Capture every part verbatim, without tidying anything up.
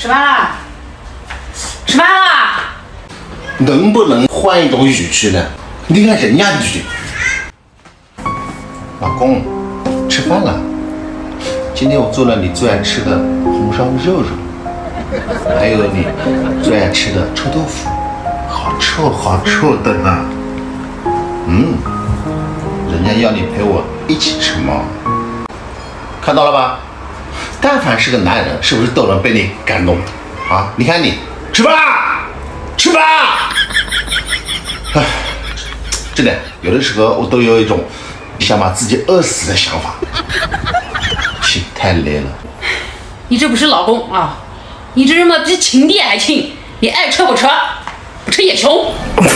吃饭啦？吃饭啦？ 能不能换一种语气呢？你看人家语气。老公，吃饭了。今天我做了你最爱吃的红烧肉肉，还有你最爱吃的臭豆腐，好臭好臭的呢。嗯，人家要你陪我一起吃嘛。看到了吧？但凡是个男人，是不是都能被你感动啊？你看你，吃饭啦，吃饭啦！唉，真的，有的时候我都有一种想把自己饿死的想法。气太累了。 你这不是老公啊，你这他妈比亲爹还亲！你爱吃不吃，不吃也穷。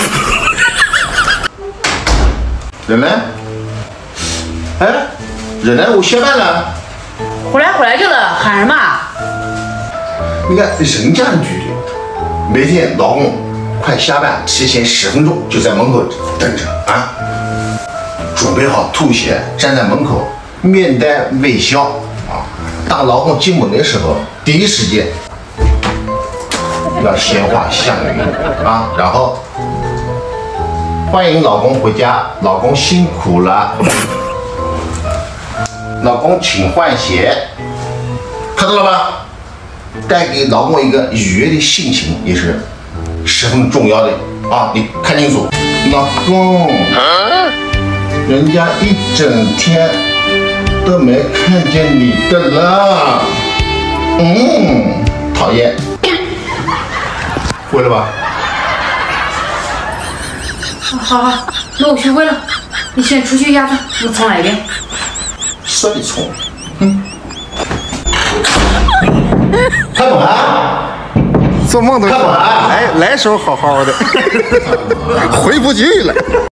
人呢？哎，人呢？我下班了。 回来回来去了，喊什么？ 你看人家的距离，每天老公快下班，提前十分钟就在门口等着啊，准备好吐鞋，站在门口，面带微笑啊。当老公进门的时候，第一时间要鲜花向雨啊，然后欢迎老公回家，老公辛苦了。老公，请换鞋，看到了吧？带给老公一个愉悦的心情也是十分重要的啊！你看清楚，老公，人家一整天都没看见你的了，嗯，讨厌，会了吧？ 好好，那我学会了，你先出去压着，我重来一遍。 说你聪明，开门啊！ 做梦都开门啊！ 哎，来时候好好的，回不去了。